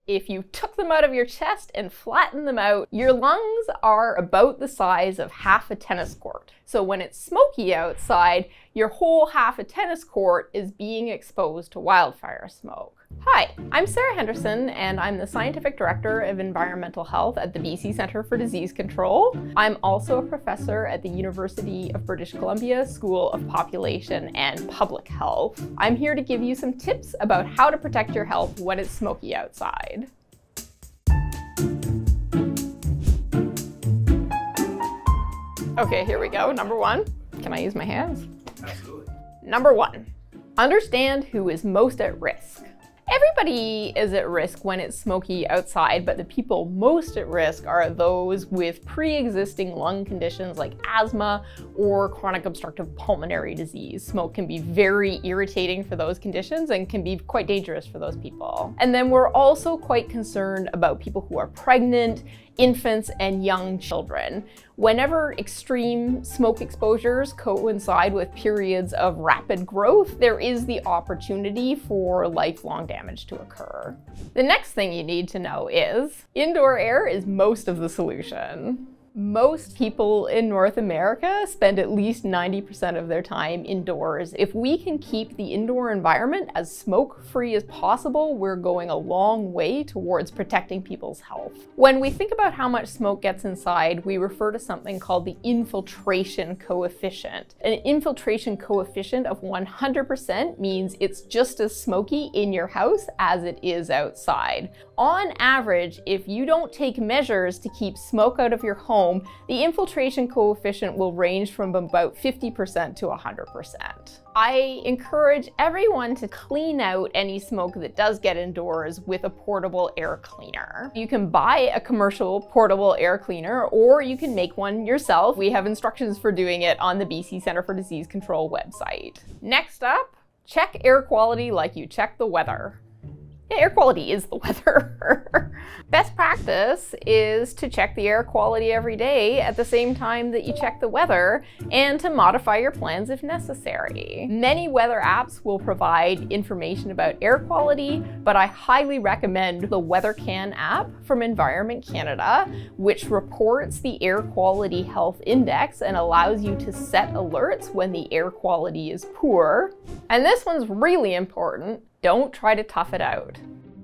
If you took them out of your chest and flattened them out, your lungs are about the size of half a tennis court. So when it's smoky outside, your whole half a tennis court is being exposed to wildfire smoke. Hi, I'm Sarah Henderson, and I'm the Scientific Director of Environmental Health at the BC Centre for Disease Control. I'm also a professor at the University of British Columbia School of Population and Public Health. I'm here to give you some tips about how to protect your health when it's smoky outside. Okay, here we go. Number one. Can I use my hands? Absolutely. Number one, understand who is most at risk. Everybody is at risk when it's smoky outside, but the people most at risk are those with pre-existing lung conditions like asthma or chronic obstructive pulmonary disease. Smoke can be very irritating for those conditions and can be quite dangerous for those people. And then we're also quite concerned about people who are pregnant, infants, and young children. Whenever extreme smoke exposures coincide with periods of rapid growth, there is the opportunity for lifelong damage to occur. The next thing you need to know is indoor air is most of the solution. Most people in North America spend at least 90% of their time indoors. If we can keep the indoor environment as smoke-free as possible, we're going a long way towards protecting people's health. When we think about how much smoke gets inside, we refer to something called the infiltration coefficient. An infiltration coefficient of 100% means it's just as smoky in your house as it is outside. On average, if you don't take measures to keep smoke out of your home, the infiltration coefficient will range from about 50% to 100%. I encourage everyone to clean out any smoke that does get indoors with a portable air cleaner. You can buy a commercial portable air cleaner, or you can make one yourself. We have instructions for doing it on the BC Centre for Disease Control website. Next up, check air quality like you check the weather. Air quality is the weather. Best practice is to check the air quality every day at the same time that you check the weather, and to modify your plans if necessary. Many weather apps will provide information about air quality, but I highly recommend the WeatherCan app from Environment Canada, which reports the air quality health index and allows you to set alerts when the air quality is poor. And this one's really important. Don't try to tough it out.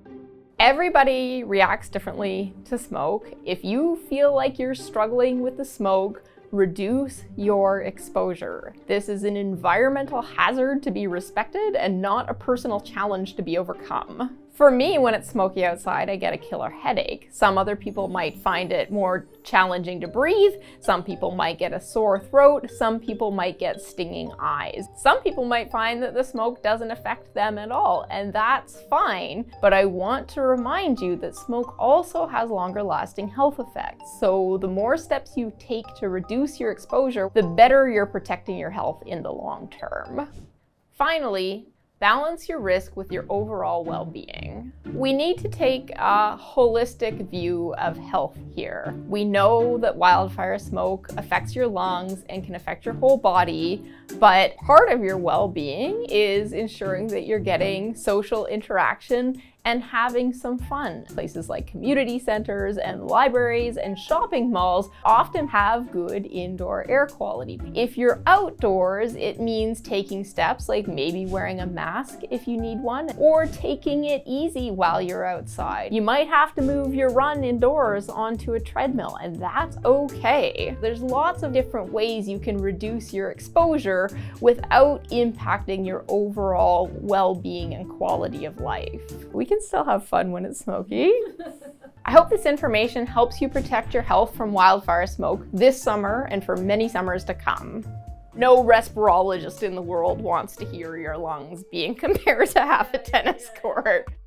Everybody reacts differently to smoke. If you feel like you're struggling with the smoke, reduce your exposure. This is an environmental hazard to be respected and not a personal challenge to be overcome. For me, when it's smoky outside, I get a killer headache. Some other people might find it more challenging to breathe. Some people might get a sore throat. Some people might get stinging eyes. Some people might find that the smoke doesn't affect them at all, and that's fine. But I want to remind you that smoke also has longer lasting health effects. So the more steps you take to reduce your exposure, the better you're protecting your health in the long term. Finally, balance your risk with your overall well-being. We need to take a holistic view of health here. We know that wildfire smoke affects your lungs and can affect your whole body, but part of your well-being is ensuring that you're getting social interaction and having some fun. Places like community centers and libraries and shopping malls often have good indoor air quality. If you're outdoors, it means taking steps like maybe wearing a mask if you need one, or taking it easy while you're outside. You might have to move your run indoors onto a treadmill, and that's okay. There's lots of different ways you can reduce your exposure without impacting your overall well-being and quality of life. We can still have fun when it's smoky. I hope this information helps you protect your health from wildfire smoke this summer and for many summers to come. No respirologist in the world wants to hear your lungs being compared to half a tennis court.